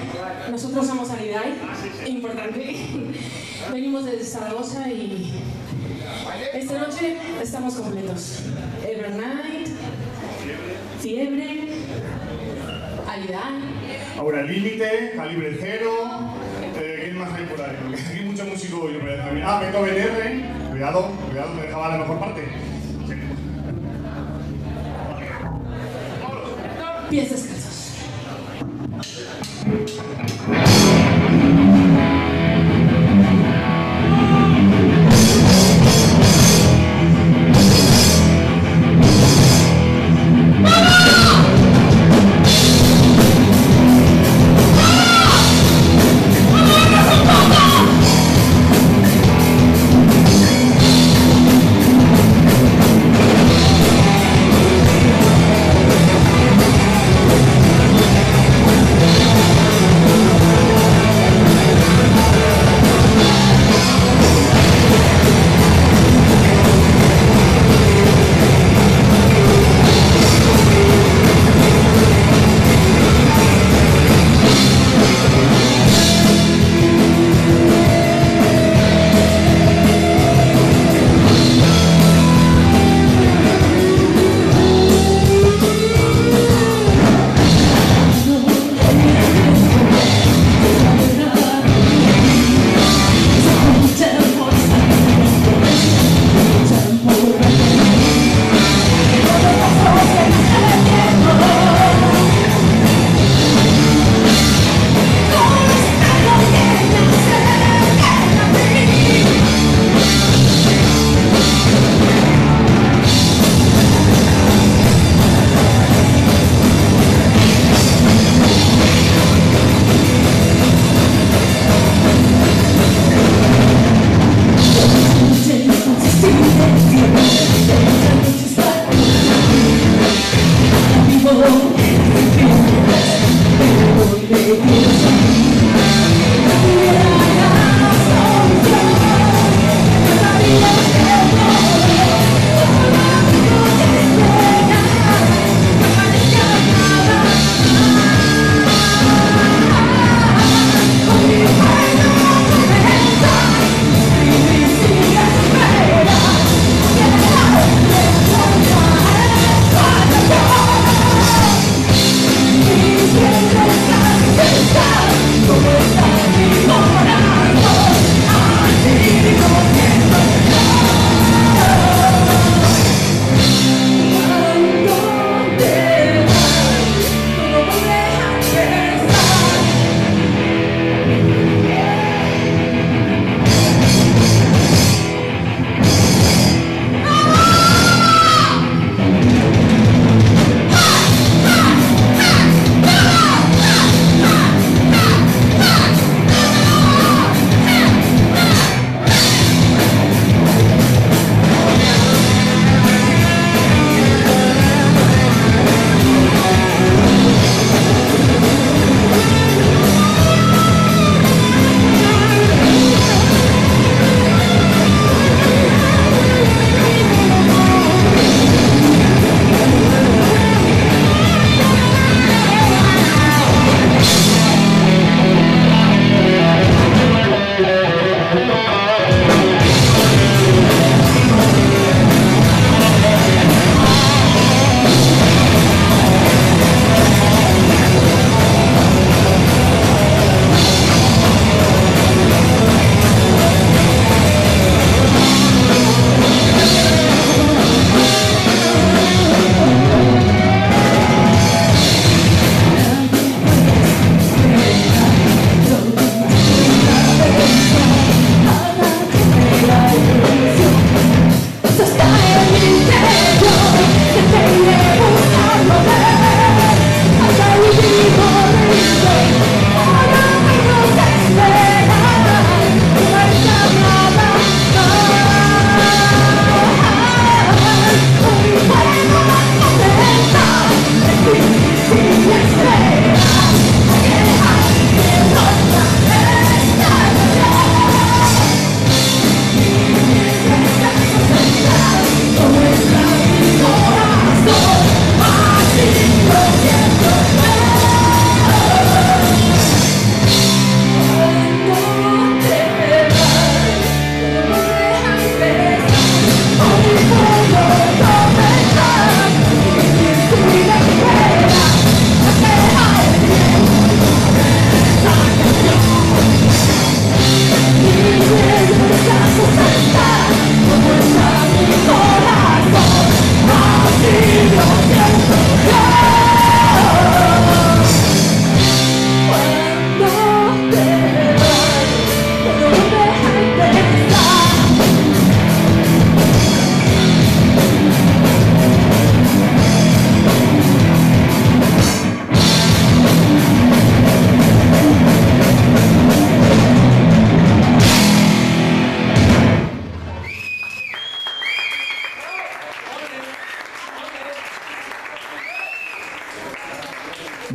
Nosotros somos Alidai, importante. Venimos desde Zaragoza y esta noche estamos completos. Evernight, Fiebre, Alidai. Ahora Límite, Calibre Cero. ¿Quién más hay por ahí? Porque aquí hay mucho músico. Beethoven R. Cuidado, me dejaba la mejor parte. Pies descalzos.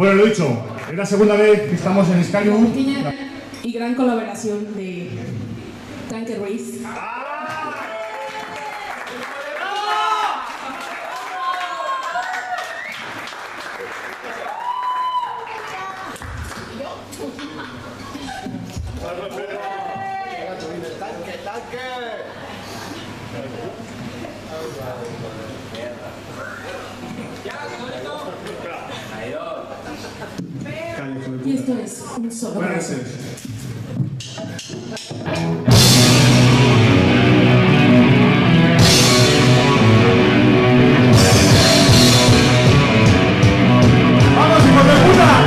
Bueno, lo dicho, es la segunda vez que estamos en Sky Una Moon. pequeña y gran colaboración de Tanker Race. Y esto es un solo Buenas brazo. noches. ¡Vamos, hijos de puta!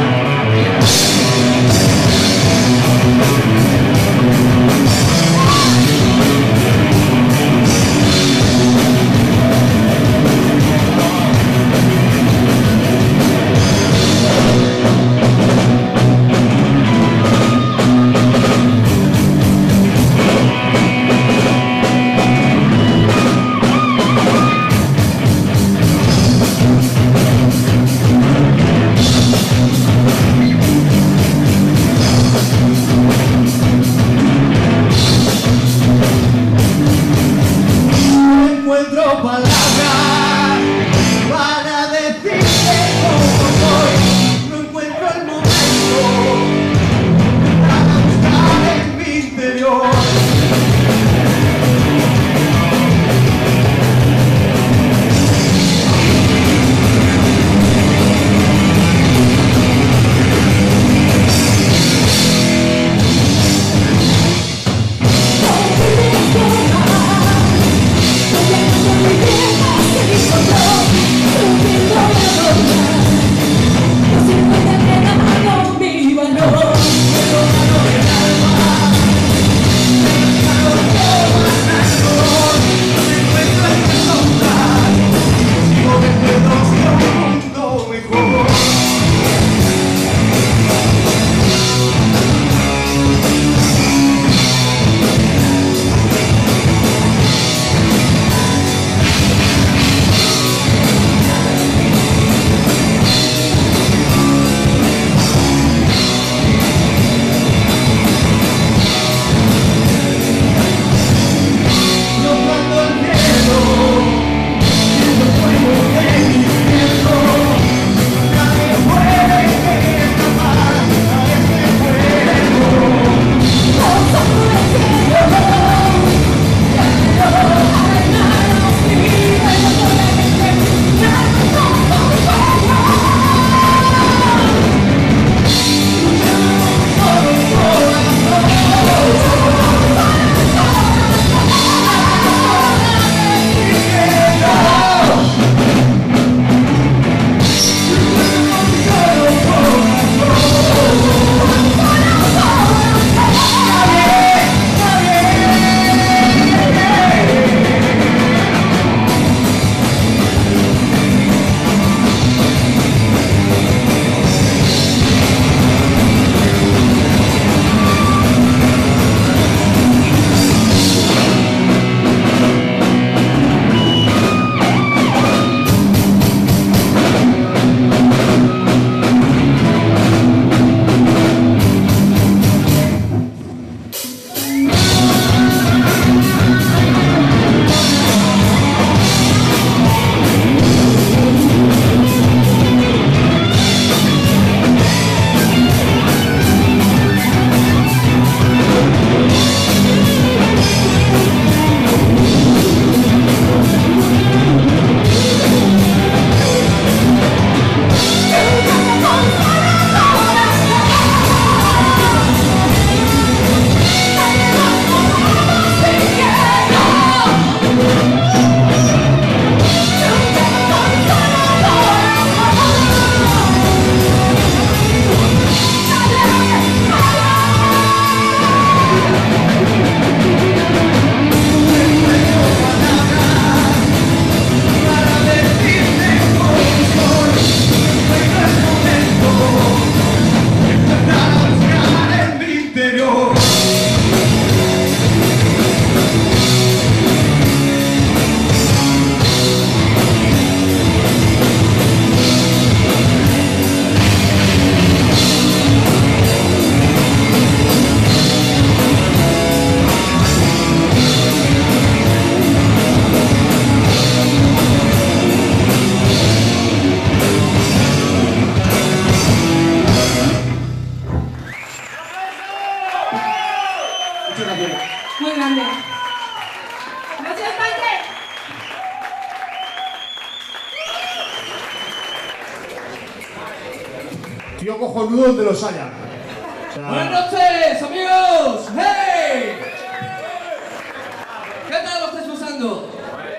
Muchas gracias. Muy grande. Gracias, Tanque. Tío cojonudo donde los haya. O sea, Buenas noches, amigos. ¡Hey! ¿Qué tal lo estáis pasando?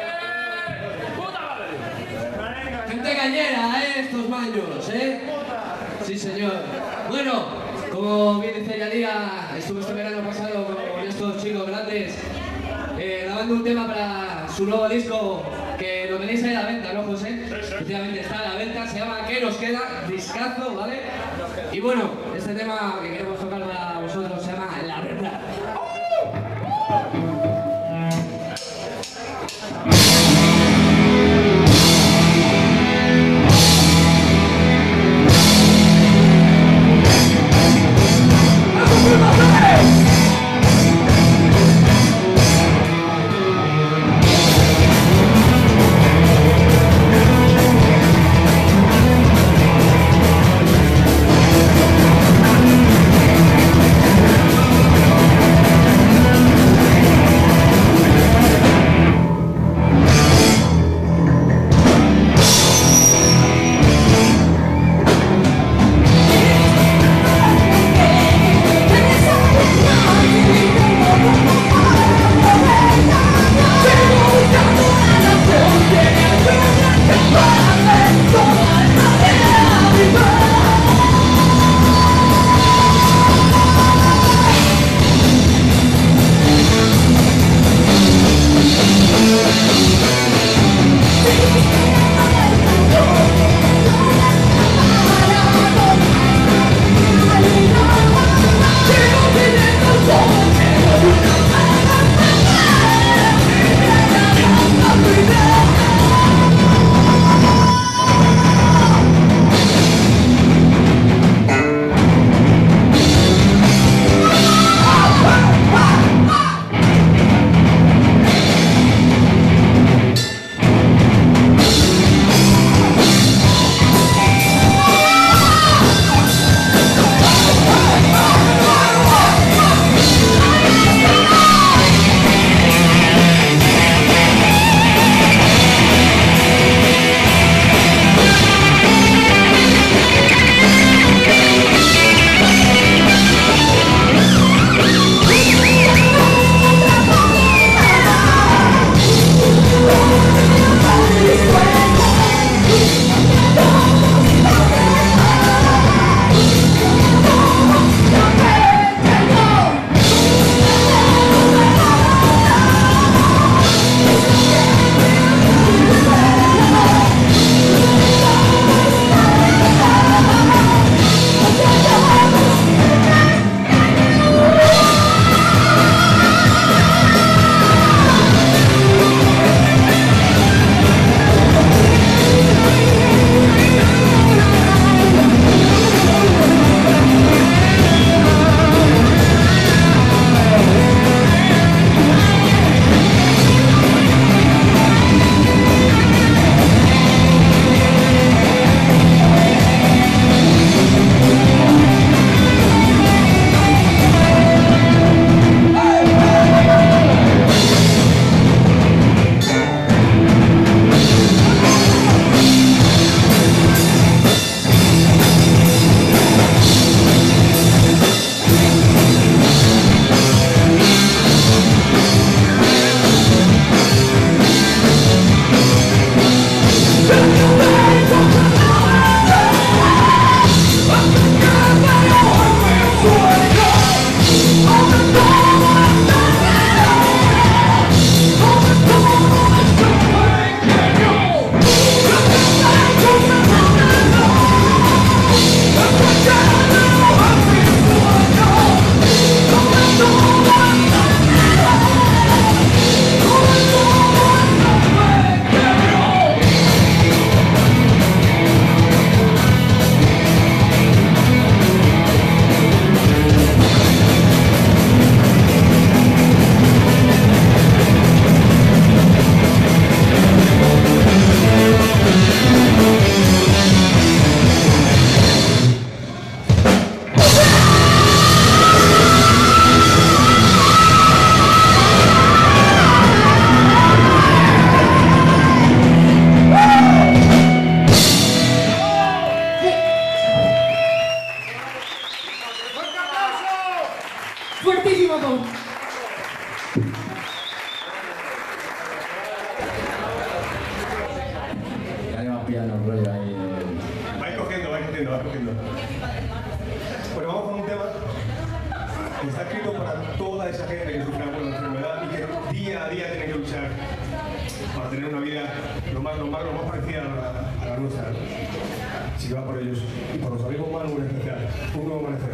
Gente cañera, estos maños, Sí, señor. Bueno, como bien dice Yadira, estuve este verano pasado con estos chicos grandes grabando un tema para su nuevo disco que lo tenéis ahí a la venta, ¿no, José? Efectivamente está a la venta, se llama ¿Qué nos queda? Discazo, ¿vale? Y bueno, este tema que queremos tocar para vosotros se llama La Verdad. Fuertísimo, Pau. Ya lleva piano el rollo ahí. Vais cogiendo. Bueno, vamos con un tema que está escrito para toda esa gente que sufre alguna enfermedad y que día a día tiene que luchar para tener una vida lo más parecida a la nuestra. Así que va por ellos y por los amigos Manu en especial. Un nuevo amanecer.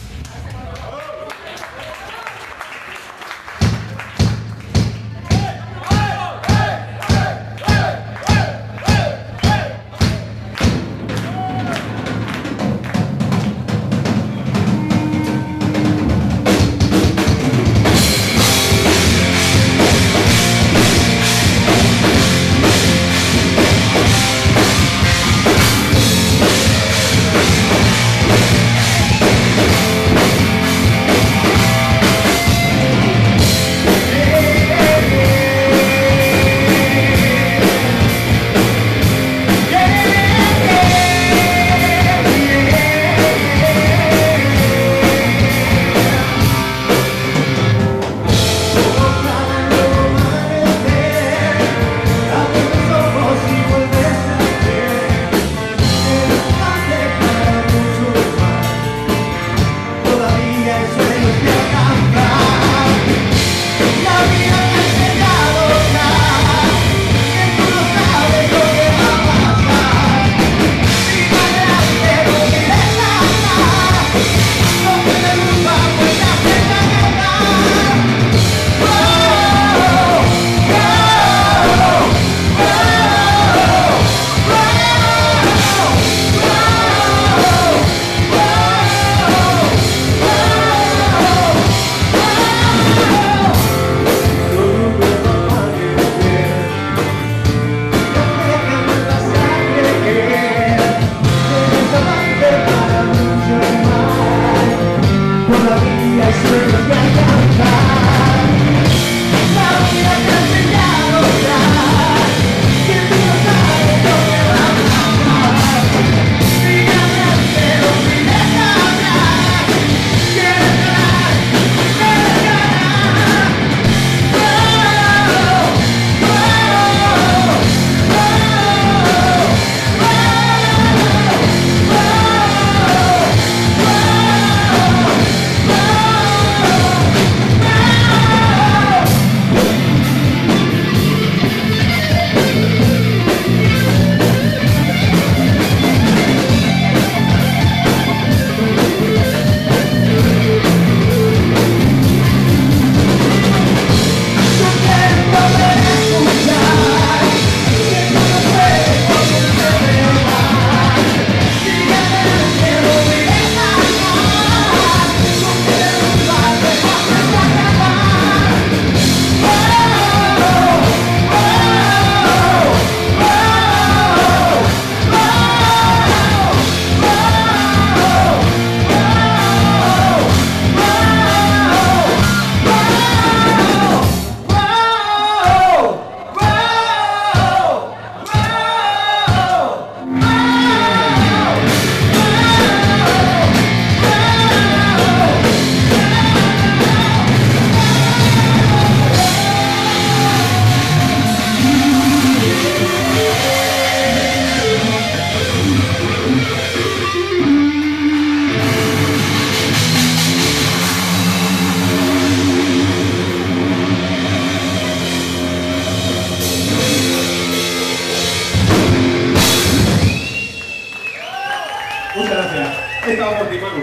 Estaba por ti, Manu.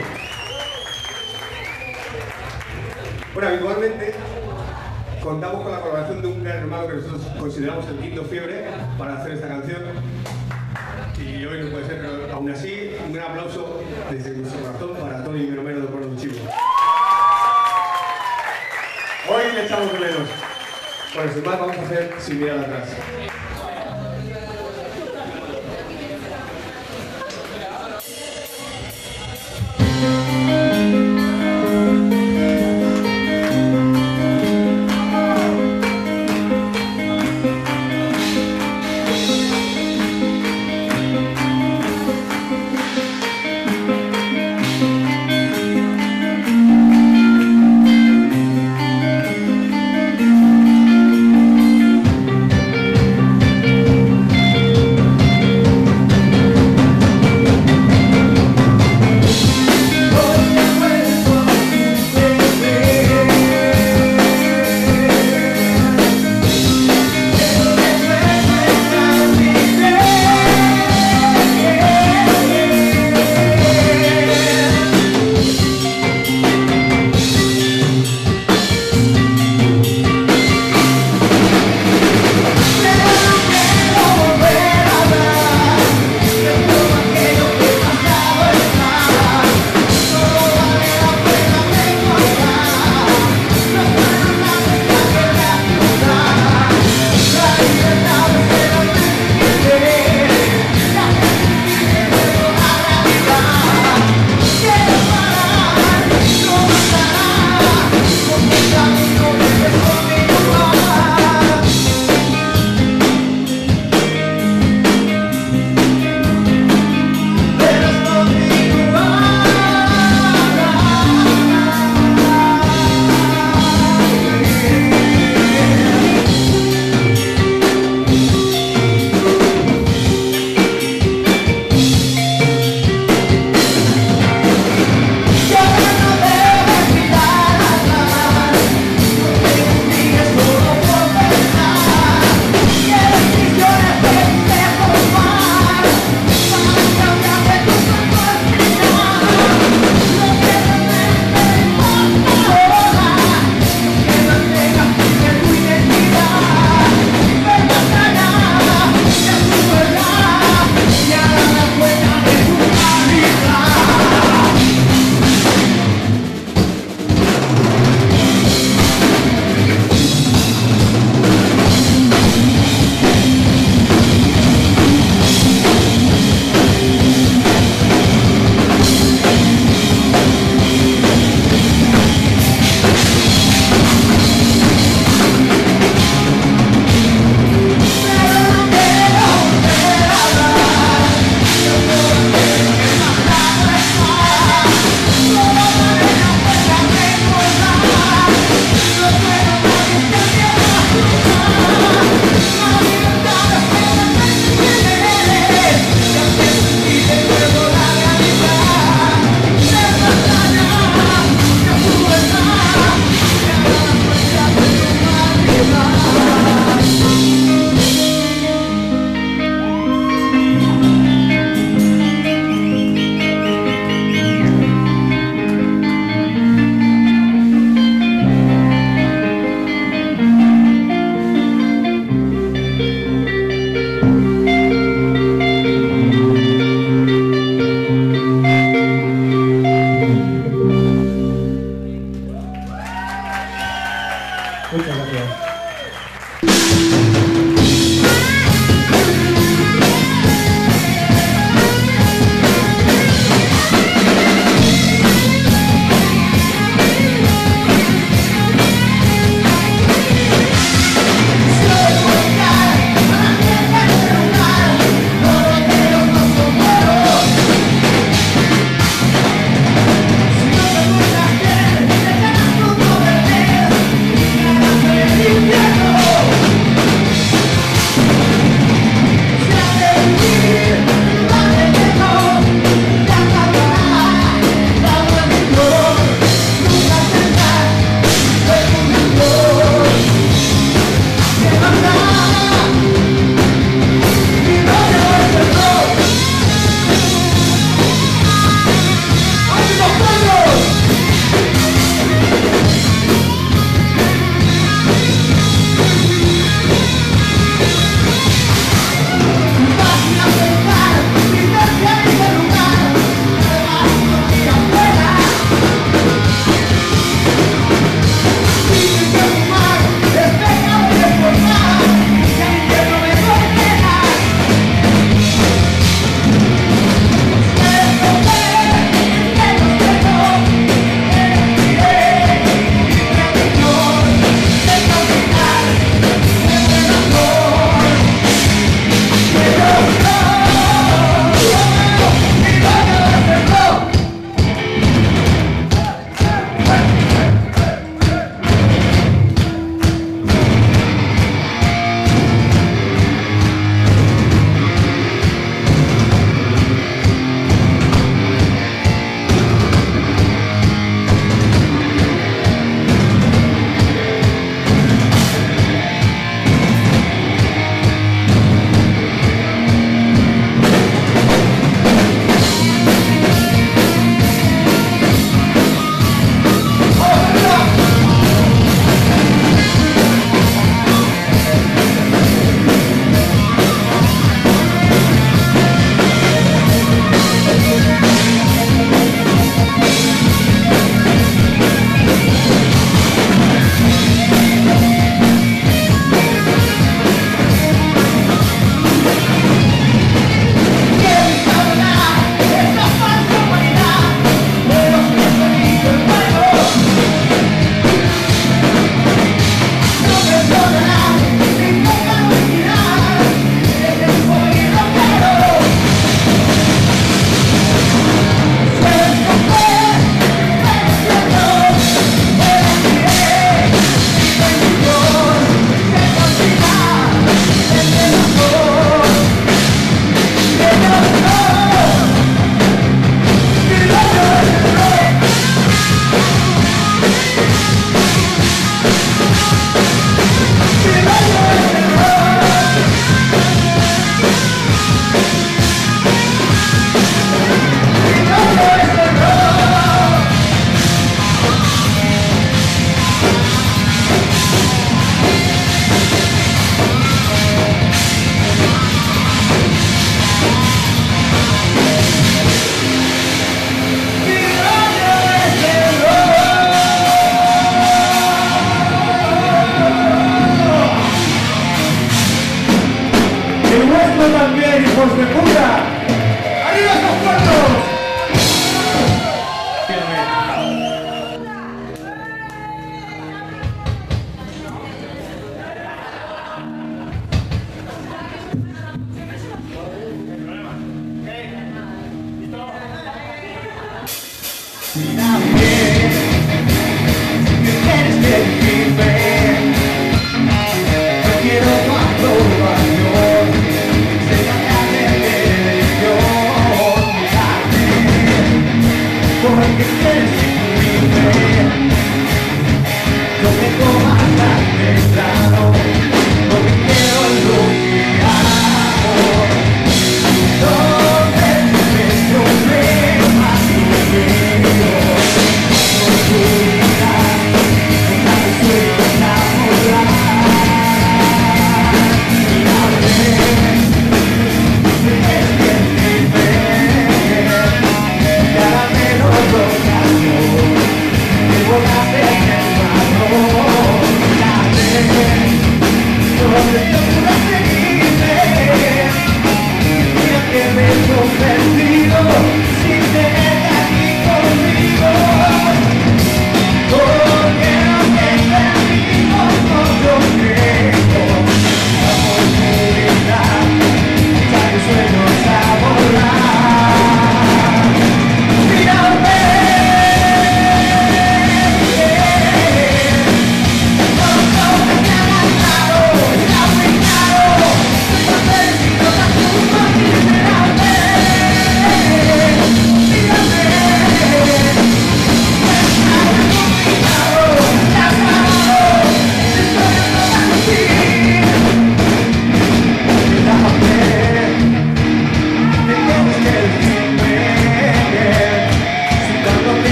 Bueno, habitualmente contamos con la colaboración de un gran hermano que nosotros consideramos el quinto fiebre para hacer esta canción. Y hoy no puede ser, pero aún así, un gran aplauso desde nuestro corazón para Tony Romero de Puerto Chivo. Hoy le echamos de menos. Bueno, sin más, vamos a hacer Sin mirar atrás. Muchas gracias. Thank you.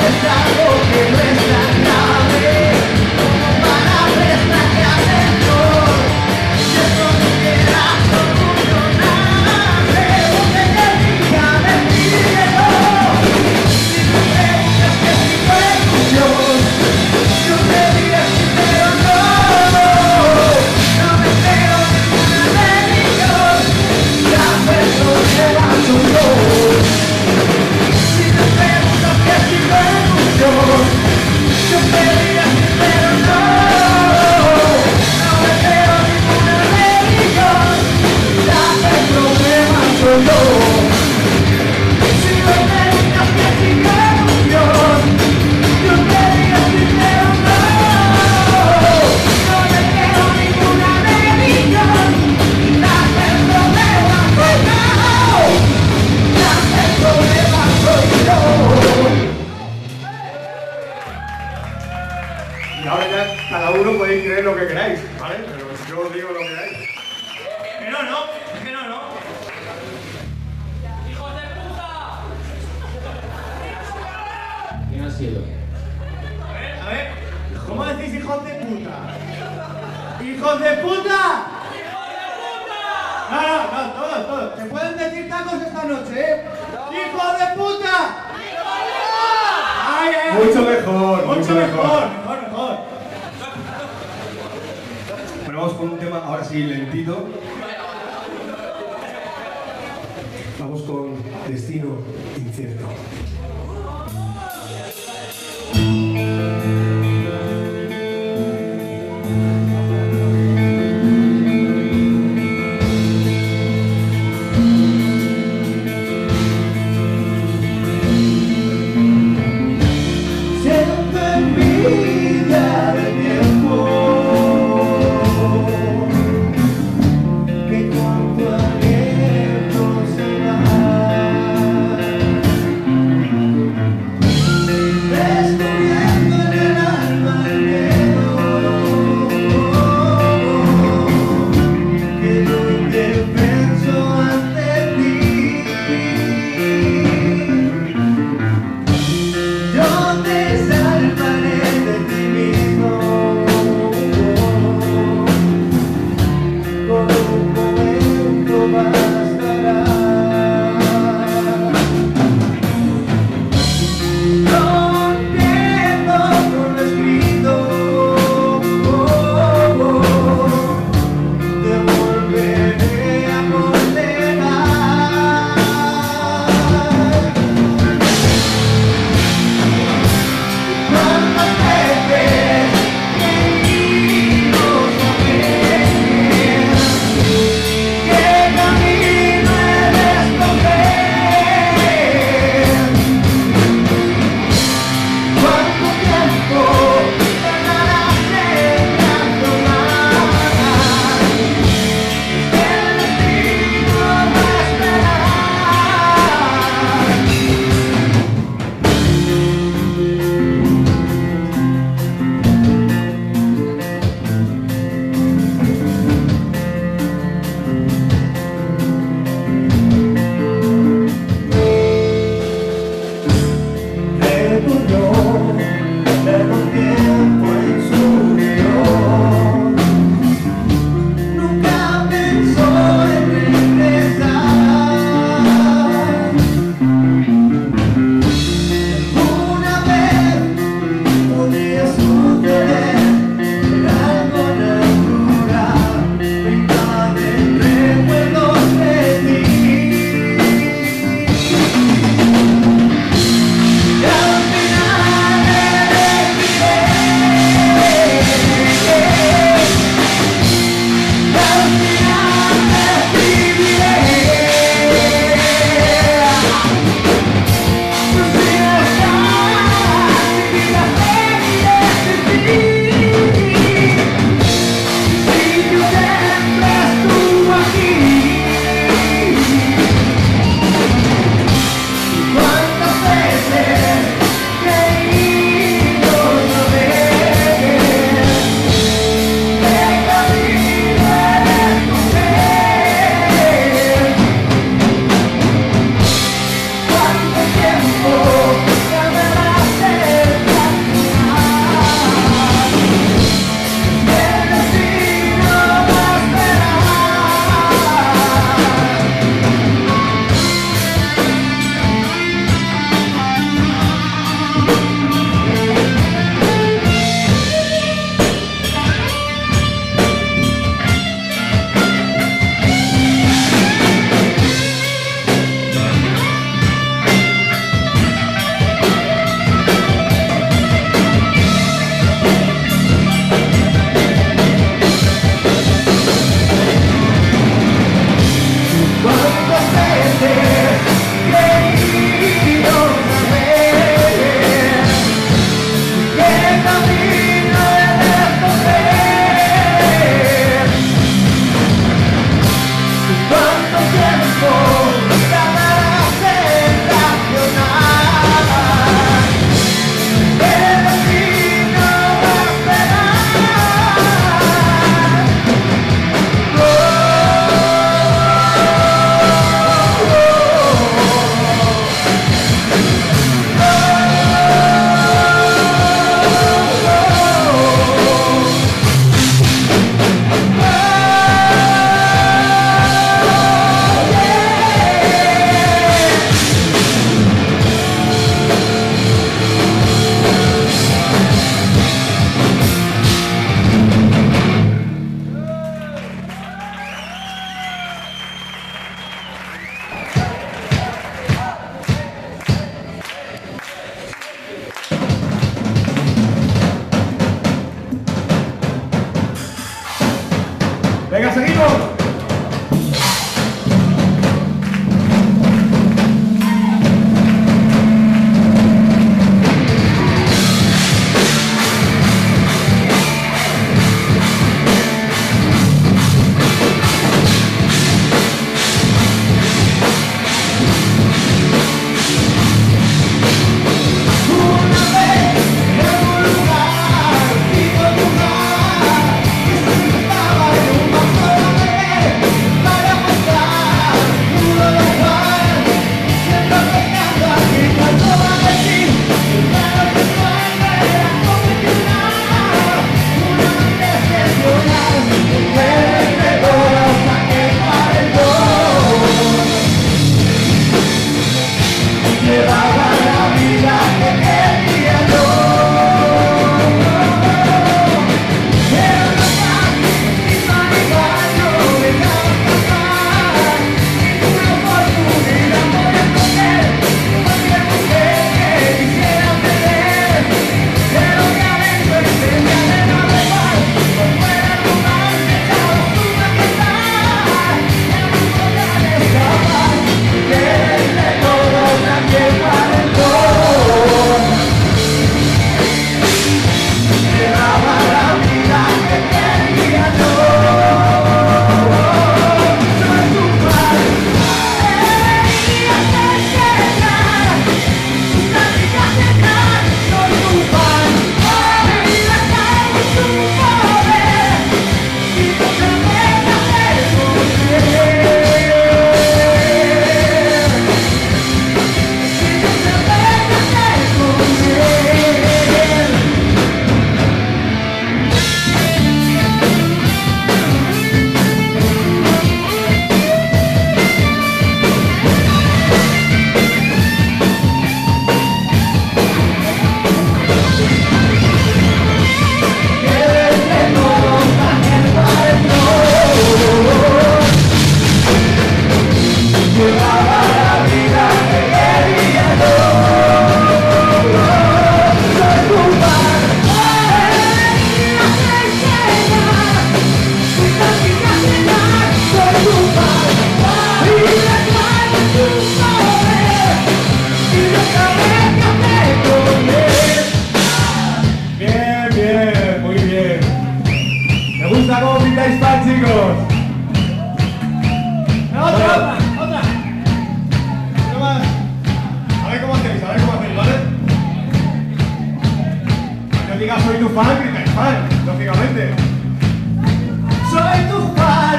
Y ahora ya cada uno podéis creer lo que queráis, ¿vale? Pero yo os digo lo que queráis. Que no, ¿no? Que no, ¿no? ¡Hijos de puta! ¿Quién ha sido? A ver, ¿cómo decís hijos de puta? ¡Hijos de puta! No, todos. Se pueden decir tacos esta noche, ¿eh? ¡Hijos de puta! ¡Ay, mucho mejor. Bueno, vamos con un tema ahora sí lentito. Vamos con Destino Incierto. Venga, seguimos. Soy tu fan, grita fan, lógicamente. Soy tu fan.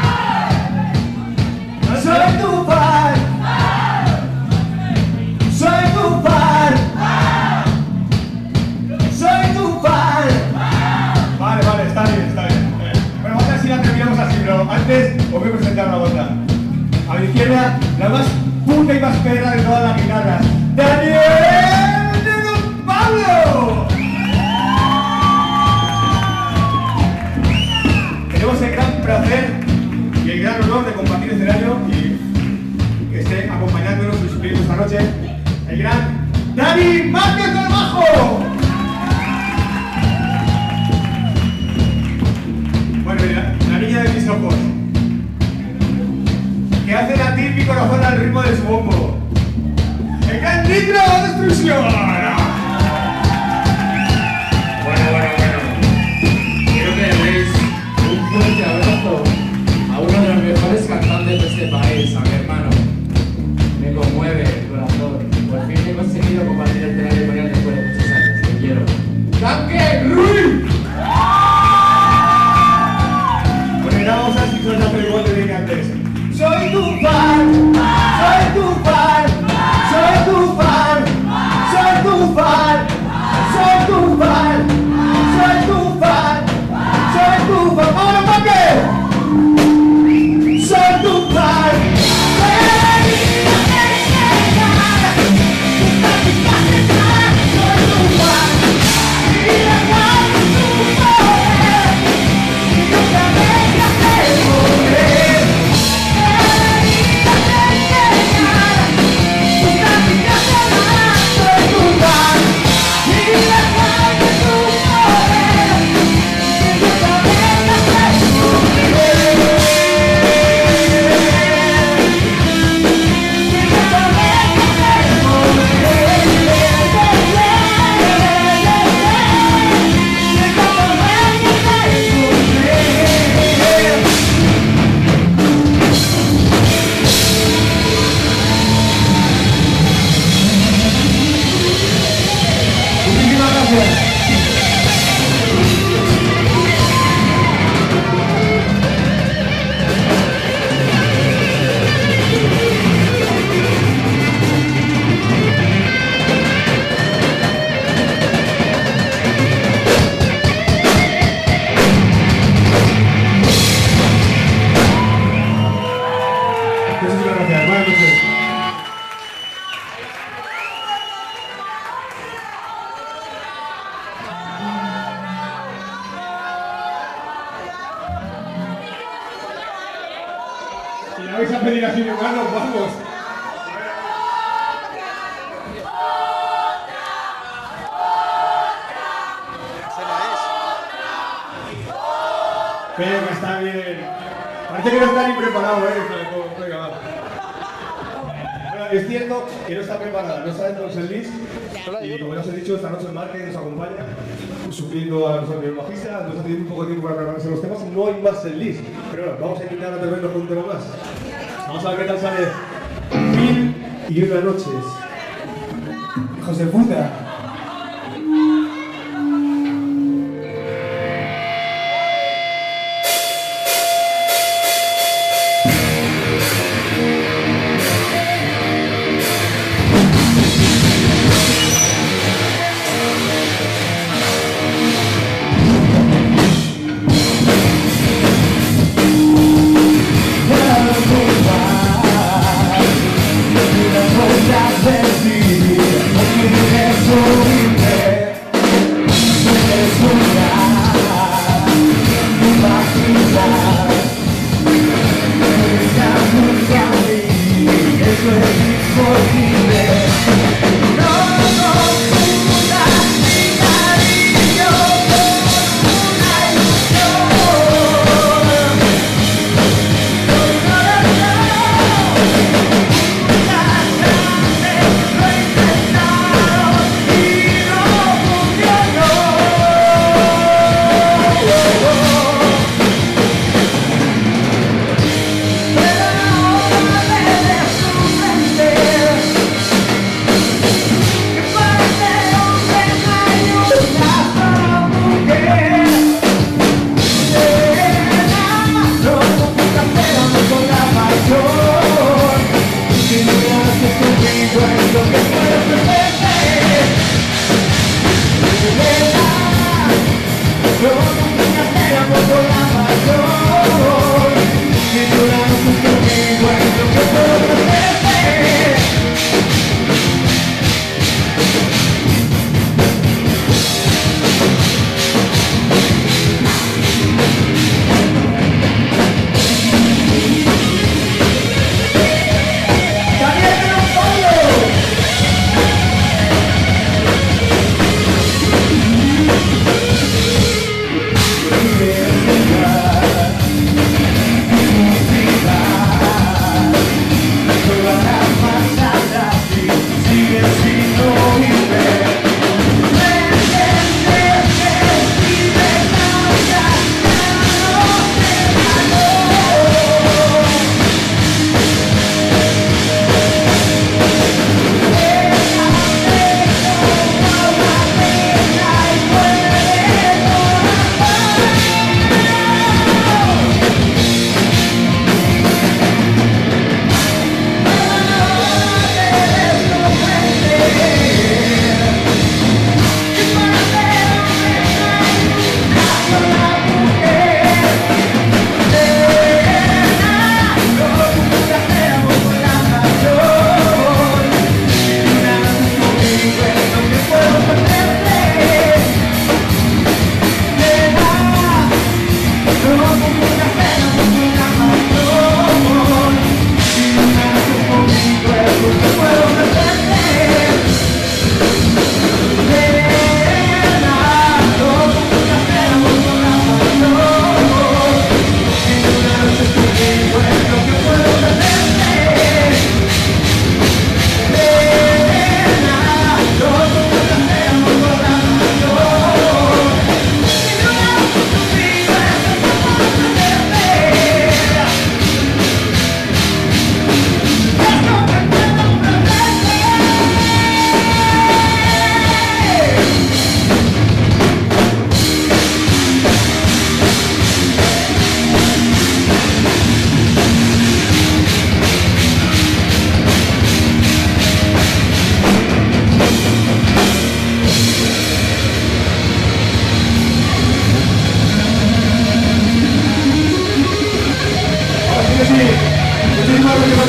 Soy tu fan. Soy tu fan. Soy tu fan. Vale, vale, está bien, está bien. Bueno, vamos a ver si la terminamos así, pero antes os voy a presentar una banda. A mi izquierda, la más puta y más perra de todas las guitarras, Daniel de Don Pablo. Tenemos el gran placer y el gran honor de compartir escenario y que esté acompañándonos y supliendo esta noche el gran Dani Márquez del bajo. Bueno, la niña de mis ojos, que hace latir mi corazón al ritmo de su bombo, el gran Nitro Destrucción. Bueno. Quiero que le deis un fuerte abrazo a uno de los mejores cantantes de este este país, a mi hermano. Me conmueve el corazón. Por fin he conseguido compartir el escenario con él después de muchos años. Te quiero. ¡Tanque Ruiz! Bueno, y ahora vamos a ver si suena pero igual te dije antes. Soy tu fan, soy tu fan, soy tu fan, soy tu fan, soy tu fan, soy tu fan, soy tu fan. ¡Vámonos, Paque! Soy tu fan. Si la vais a pedir así de mano, vamos. Venga, está bien. Parece que no está ni preparado, venga, va. Bueno, es cierto que no está preparada, no está dentro del list. Y como ya os he dicho, esta noche el Marque nos acompaña, supliendo a nuestro amigo bajista. Nos ha tenido un poco de tiempo para prepararse los temas. No hay más el list, pero bueno, vamos a intentar atrevernos con un tema más. Vamos a ver qué tal sale. 1001 noches. Hijos de puta. That's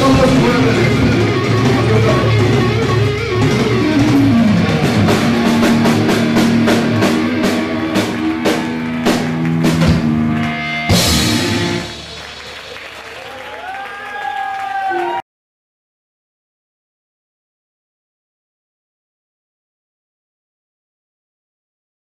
todos y buenas noches.